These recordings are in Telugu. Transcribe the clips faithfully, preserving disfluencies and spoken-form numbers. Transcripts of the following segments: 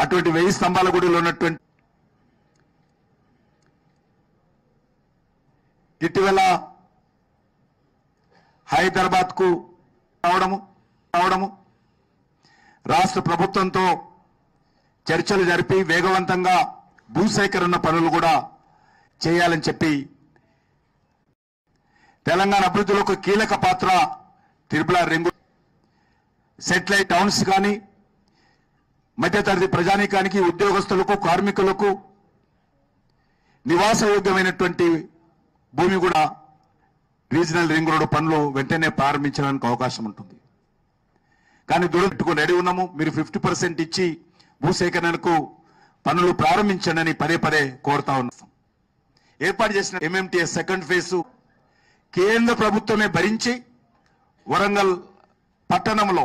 అటువంటి వెయ్యి స్తంభాల గుడిలో ఉన్నటువంటి ఇటీవల హైదరాబాద్ కు రావడము రావడము రాష్ట్ర ప్రభుత్వంతో చర్చలు జరిపి వేగవంతంగా భూసేకరణ పనులు కూడా చేయాలని చెప్పి తెలంగాణ అభివృద్ధిలో ఒక కీలక పాత్ర తిరుమల రింగు సెటిలైట్ టౌన్స్ కానీ మధ్యతరగతి ప్రజానీకానికి ఉద్యోగస్తులకు కార్మికులకు నివాసయోగ్యమైనటువంటి భూమి కూడా రీజనల్ రింగ్ రోడ్డు పనులు వెంటనే ప్రారంభించడానికి అవకాశం ఉంటుంది. కానీ దూరపెట్టుకుని రెడీ ఉన్నాము, మీరు ఫిఫ్టీ పర్సెంట్ ఇచ్చి భూసేకరణకు పనులు ప్రారంభించండి పదే పదే కోరుతా ఉన్నాం. ఏర్పాటు చేసిన ఎంఎంటీఎస్ సెకండ్ ఫేజ్ కేంద్ర ప్రభుత్వమే భరించి వరంగల్ పట్టణంలో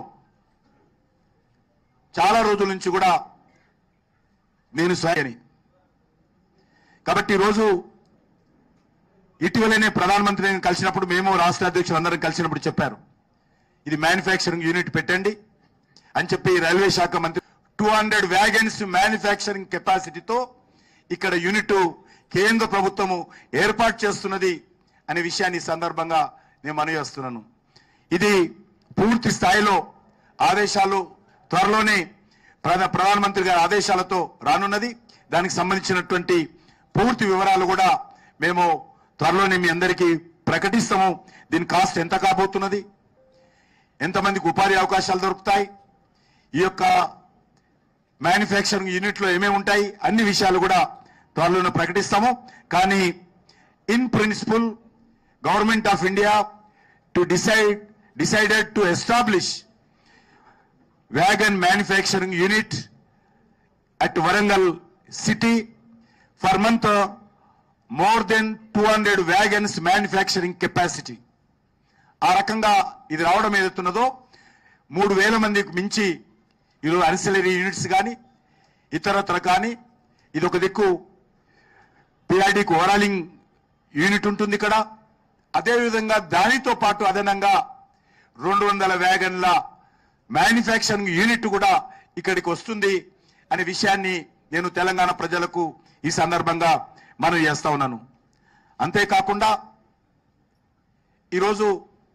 చాలా రోజుల నుంచి కూడా నేను స్వయని కాబట్టి ఈరోజు ఇటీవలనే ప్రధానమంత్రిని కలిసినప్పుడు మేము రాష్ట్ర అధ్యక్షులు అందరం కలిసినప్పుడు చెప్పారు, ఇది మ్యానుఫ్యాక్చరింగ్ యూనిట్ పెట్టండి అని చెప్పి రైల్వే శాఖ మంత్రి టూ హండ్రెడ్ వ్యాగన్స్ మ్యానుఫ్యాక్చరింగ్ కెపాసిటీతో ఇక్కడ యూనిట్ కేంద్ర ప్రభుత్వము ఏర్పాటు చేస్తున్నది అనే విషయాన్ని సందర్భంగా నేను మనవి చేస్తున్నాను. ఇది పూర్తి స్థాయిలో ఆదేశాలు త్వరలోనే ప్రధానమంత్రి గారి ఆదేశాలతో రానున్నది. దానికి సంబంధించినటువంటి పూర్తి వివరాలు కూడా మేము త్వరలోనే మీ అందరికీ ప్రకటిస్తాము. దీని కాస్ట్ ఎంత కాబోతున్నది, ఎంతమందికి ఉపాధి అవకాశాలు దొరుకుతాయి, ఈ యొక్క మ్యానుఫ్యాక్చరింగ్ యూనిట్లో ఏమేమి ఉంటాయి, అన్ని విషయాలు కూడా త్వరలోనే ప్రకటిస్తాము. కానీ in principle government of India to decide decided to establish wagon manufacturing unit at Warangal city for month uh, more than two hundred wagons manufacturing capacity. ఆ రకంగా ఇది రావడం ఏదైతున్నదో మూడు వేల మందికి మించి ఈరోజు అన్సిలరీ యూనిట్స్ కానీ ఇతరత్ర కానీ ఇది ఒక దిక్కు పిఆర్డీకి ఓవరాలింగ్ యూనిట్ ఉంటుంది ఇక్కడ. అదేవిధంగా దానితో పాటు అదనంగా రెండు వందల వ్యాగన్ల మ్యానుఫ్యాక్చరింగ్ యూనిట్ కూడా ఇక్కడికి వస్తుంది అనే విషయాన్ని నేను తెలంగాణ ప్రజలకు ఈ సందర్భంగా మనవి చేస్తా ఉన్నాను. అంతేకాకుండా ఈరోజు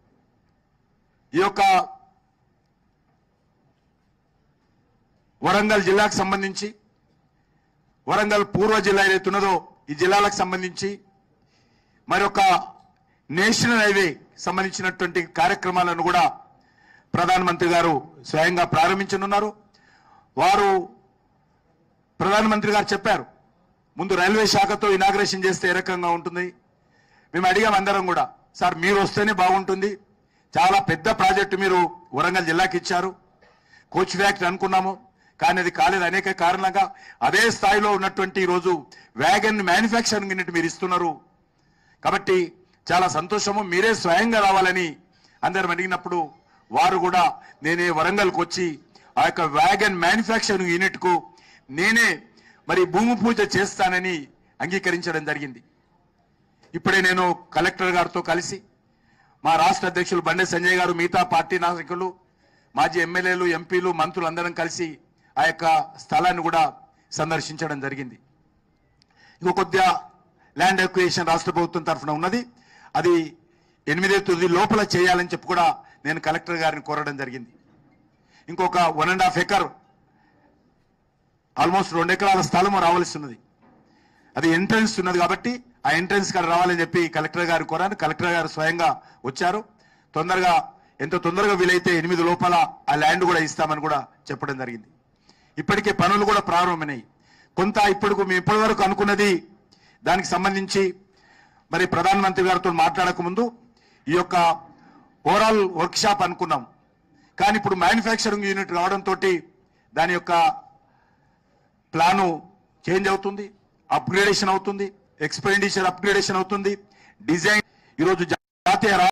ఈ యొక్క వరంగల్ జిల్లాకు సంబంధించి వరంగల్ పూర్వ జిల్లా ఏదైతున్నదో ఈ జిల్లాలకు సంబంధించి మరొక నేషనల్ హైవే సంబంధించినటువంటి కార్యక్రమాలను కూడా ప్రధానమంత్రి గారు స్వయంగా ప్రారంభించనున్నారు. వారు ప్రధానమంత్రి గారు చెప్పారు, ముందు రైల్వే శాఖతో ఇనాగ్రేషన్ చేస్తే ఏ రకంగా ఉంటుంది. మేము అడిగాం అందరం కూడా, సార్ మీరు వస్తేనే బాగుంటుంది, చాలా పెద్ద ప్రాజెక్టు మీరు వరంగల్ జిల్లాకి ఇచ్చారు, కోచ్ ఫ్యాక్టరీ అనుకున్నాము, కానీ అది కాలేదు అనేక కారణంగా. అదే స్థాయిలో ఉన్నటువంటి ఈరోజు వ్యాగన్ మ్యానుఫ్యాక్చరింగ్ యూనిట్ మీరు ఇస్తున్నారు కాబట్టి చాలా సంతోషము, మీరే స్వయంగా రావాలని అందరం అడిగినప్పుడు వారు కూడా నేనే వరంగల్కి వచ్చి ఆ యొక్క వ్యాగన్ మ్యానుఫ్యాక్చరింగ్ యూనిట్ కు నేనే మరి భూమి పూజ చేస్తానని అంగీకరించడం జరిగింది. ఇప్పుడే నేను కలెక్టర్ గారితో కలిసి మా రాష్ట్ర అధ్యక్షులు బండే సంజయ్ గారు, మిగతా పార్టీ నాయకులు, మాజీ ఎమ్మెల్యేలు, ఎంపీలు, మంత్రులు అందరం కలిసి ఆ యొక్క స్థలాన్ని కూడా సందర్శించడం జరిగింది. ఇంకో కొద్దిగా ల్యాండ్ అక్విజిషన్ రాష్ట్ర ప్రభుత్వం తరఫున ఉన్నది, అది ఎనిమిదో తేదీ లోపల చేయాలని చెప్పి కూడా నేను కలెక్టర్ గారిని కోరడం జరిగింది. ఇంకొక one and half acre almost రెండు ఎకరాల స్థలం రావాల్సి ఉన్నది, అది ఎంట్రన్స్ ఉన్నది కాబట్టి ఆ ఎంట్రన్స్ కాడ రావాలని చెప్పి కలెక్టర్ గారు కోరాను. కలెక్టర్ గారు స్వయంగా వచ్చారు. తొందరగా ఎంత తొందరగా వీలైతే ఎనిమిది లోపల ఆ ల్యాండ్ కూడా ఇస్తామని కూడా చెప్పడం జరిగింది. ఇప్పటికే పనులు కూడా ప్రారంభమైనాయి. కొంత ఇప్పుడు మేము ఇప్పటి వరకు అనుకున్నది దానికి సంబంధించి మరి ప్రధానమంత్రి గారితో మాట్లాడక ముందు ఈ యొక్క ఓవరాల్ వర్క్ షాప్ అనుకున్నాం, కానీ ఇప్పుడు మ్యానుఫ్యాక్చరింగ్ యూనిట్ రావడంతో దాని యొక్క ప్లాను చేంజ్ అవుతుంది, అప్గ్రేడేషన్ అవుతుంది, ఎక్స్పెండిచర్ అప్గ్రేడేషన్ అవుతుంది, డిజైన్ ఈరోజు జాతీయ